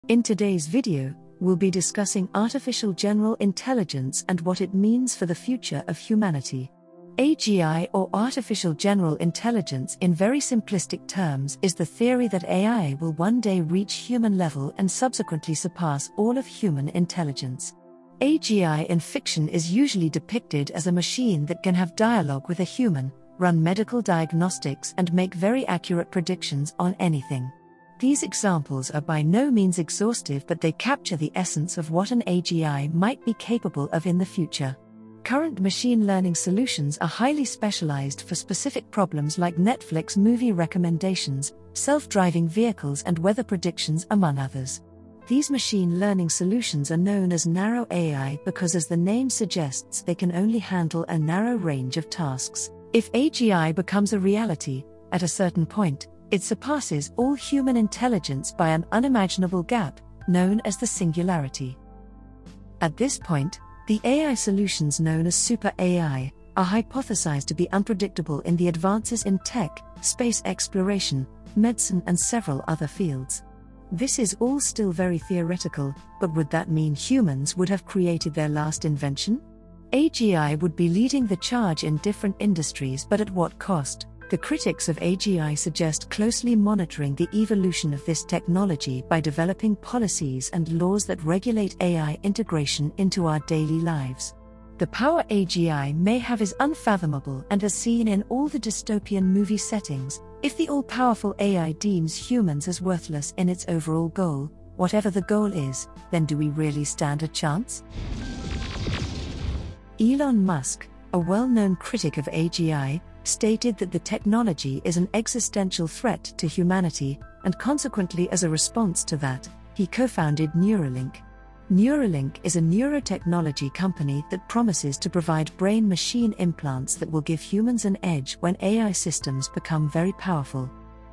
In today's video, we'll be discussing artificial general intelligence and what it means for the future of humanity. AGI, or artificial general intelligence in very simplistic terms, is the theory that AI will one day reach human level and subsequently surpass all of human intelligence. AGI in fiction is usually depicted as a machine that can have dialogue with a human, run medical diagnostics, and make very accurate predictions on anything. These examples are by no means exhaustive, but they capture the essence of what an AGI might be capable of in the future. Current machine learning solutions are highly specialized for specific problems like Netflix movie recommendations, self-driving vehicles, and weather predictions, among others. These machine learning solutions are known as narrow AI because, as the name suggests, they can only handle a narrow range of tasks. If AGI becomes a reality, at a certain point, it surpasses all human intelligence by an unimaginable gap, known as the Singularity. At this point, the AI solutions known as super AI are hypothesized to be unpredictable in the advances in tech, space exploration, medicine, and several other fields. This is all still very theoretical, but would that mean humans would have created their last invention? AGI would be leading the charge in different industries, but at what cost? The critics of AGI suggest closely monitoring the evolution of this technology by developing policies and laws that regulate AI integration into our daily lives. The power AGI may have is unfathomable, and as seen in all the dystopian movie settings, if the all-powerful AI deems humans as worthless in its overall goal, whatever the goal is, then do we really stand a chance? Elon Musk, a well-known critic of AGI, stated that the technology is an existential threat to humanity, and consequently, as a response to that, he co-founded Neuralink. Neuralink is a neurotechnology company that promises to provide brain-machine implants that will give humans an edge when AI systems become very powerful.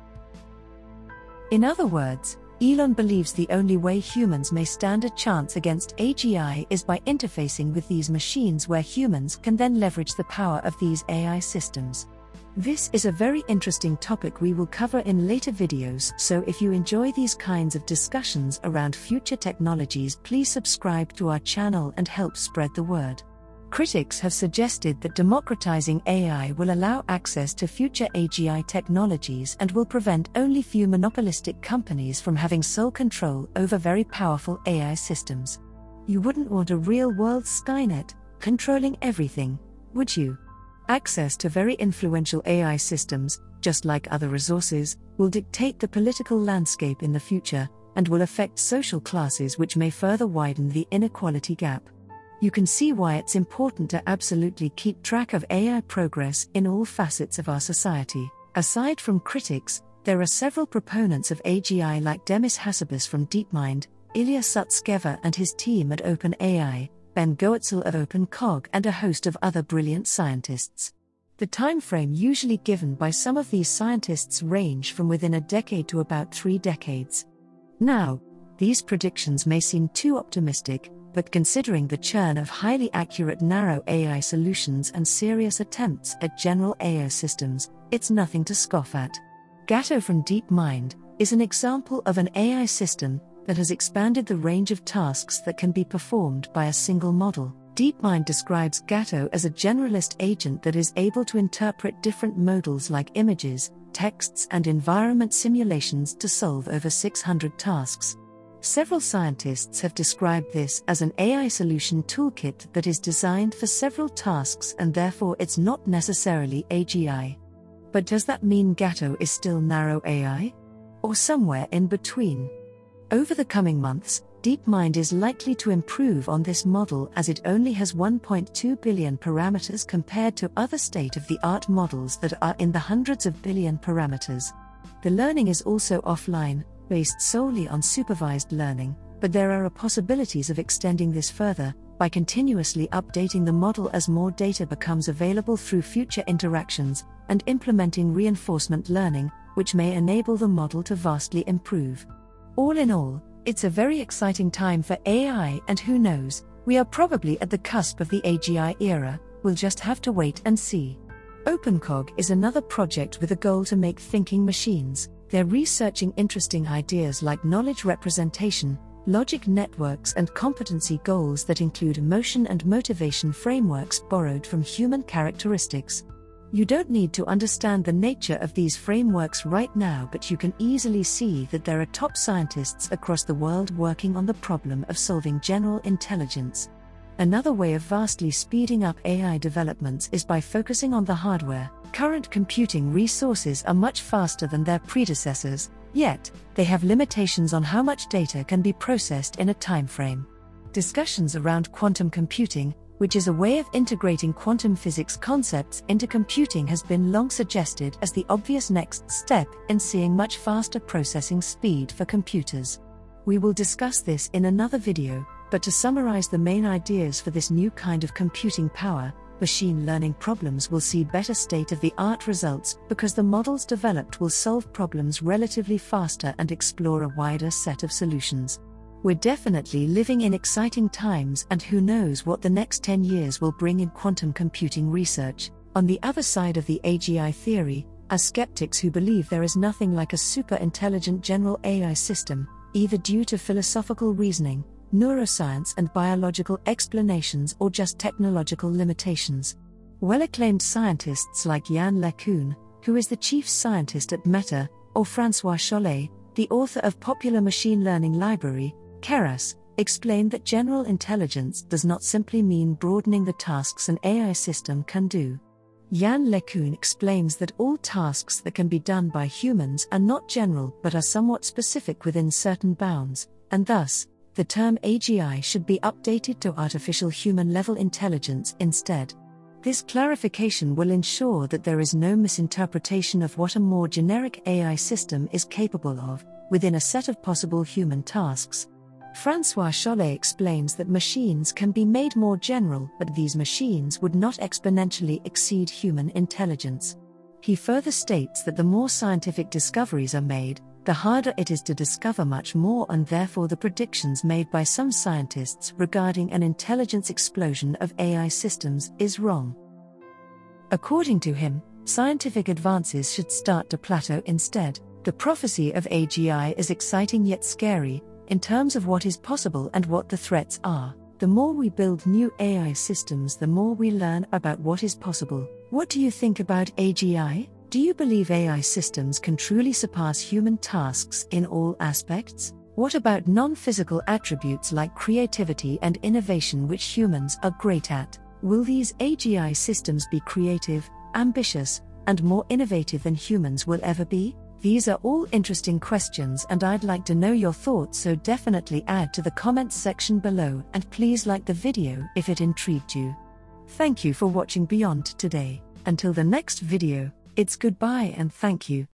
In other words, Elon believes the only way humans may stand a chance against AGI is by interfacing with these machines, where humans can then leverage the power of these AI systems. This is a very interesting topic we will cover in later videos, so if you enjoy these kinds of discussions around future technologies, please subscribe to our channel and help spread the word. Critics have suggested that democratizing AI will allow access to future AGI technologies and will prevent only few monopolistic companies from having sole control over very powerful AI systems. You wouldn't want a real-world Skynet controlling everything, would you? Access to very influential AI systems, just like other resources, will dictate the political landscape in the future, and will affect social classes, which may further widen the inequality gap. You can see why it's important to absolutely keep track of AI progress in all facets of our society. Aside from critics, there are several proponents of AGI like Demis Hassabis from DeepMind, Ilya Sutskever and his team at OpenAI, Ben Goetzel of OpenCog, and a host of other brilliant scientists. The timeframe usually given by some of these scientists range from within a decade to about 3 decades. Now, these predictions may seem too optimistic, but considering the churn of highly accurate narrow AI solutions and serious attempts at general AI systems, it's nothing to scoff at. Gato from DeepMind is an example of an AI system that has expanded the range of tasks that can be performed by a single model. DeepMind describes Gato as a generalist agent that is able to interpret different modals like images, texts, and environment simulations to solve over 600 tasks. Several scientists have described this as an AI solution toolkit that is designed for several tasks, and therefore it's not necessarily AGI. But does that mean Gato is still narrow AI? Or somewhere in between? Over the coming months, DeepMind is likely to improve on this model, as it only has 1.2 billion parameters compared to other state-of-the-art models that are in the hundreds of billion parameters. The learning is also offline, based solely on supervised learning, but there are possibilities of extending this further, by continuously updating the model as more data becomes available through future interactions, and implementing reinforcement learning, which may enable the model to vastly improve. All in all, it's a very exciting time for AI, and who knows, we are probably at the cusp of the AGI era. We'll just have to wait and see. OpenCog is another project with a goal to make thinking machines. They're researching interesting ideas like knowledge representation, logic networks, and competency goals that include emotion and motivation frameworks borrowed from human characteristics. You don't need to understand the nature of these frameworks right now, but you can easily see that there are top scientists across the world working on the problem of solving general intelligence. Another way of vastly speeding up AI developments is by focusing on the hardware. Current computing resources are much faster than their predecessors, yet they have limitations on how much data can be processed in a time frame. Discussions around quantum computing, which is a way of integrating quantum physics concepts into computing, has been long suggested as the obvious next step in seeing much faster processing speed for computers. We will discuss this in another video, but to summarize the main ideas for this new kind of computing power, machine learning problems will see better state-of-the-art results because the models developed will solve problems relatively faster and explore a wider set of solutions. We're definitely living in exciting times, and who knows what the next 10 years will bring in quantum computing research. On the other side of the AGI theory are skeptics who believe there is nothing like a super-intelligent general AI system, either due to philosophical reasoning, neuroscience and biological explanations, or just technological limitations. Well-acclaimed scientists like Yann LeCun, who is the chief scientist at Meta, or François Chollet, the author of Popular Machine Learning Library, Keras, explained that general intelligence does not simply mean broadening the tasks an AI system can do. Yann LeCun explains that all tasks that can be done by humans are not general but are somewhat specific within certain bounds, and thus, the term AGI should be updated to artificial human-level intelligence instead. This clarification will ensure that there is no misinterpretation of what a more generic AI system is capable of, within a set of possible human tasks. François Chollet explains that machines can be made more general, but these machines would not exponentially exceed human intelligence. He further states that the more scientific discoveries are made, the harder it is to discover much more, and therefore the predictions made by some scientists regarding an intelligence explosion of AI systems is wrong. According to him, scientific advances should start to plateau instead. The prophecy of AGI is exciting yet scary, in terms of what is possible and what the threats are. The more we build new AI systems, the more we learn about what is possible. What do you think about AGI? Do you believe AI systems can truly surpass human tasks in all aspects? What about non-physical attributes like creativity and innovation, which humans are great at? Will these AGI systems be creative, ambitious, and more innovative than humans will ever be? These are all interesting questions, and I'd like to know your thoughts, so definitely add to the comments section below, and please like the video if it intrigued you. Thank you for watching Beyond today. Until the next video, it's goodbye and thank you.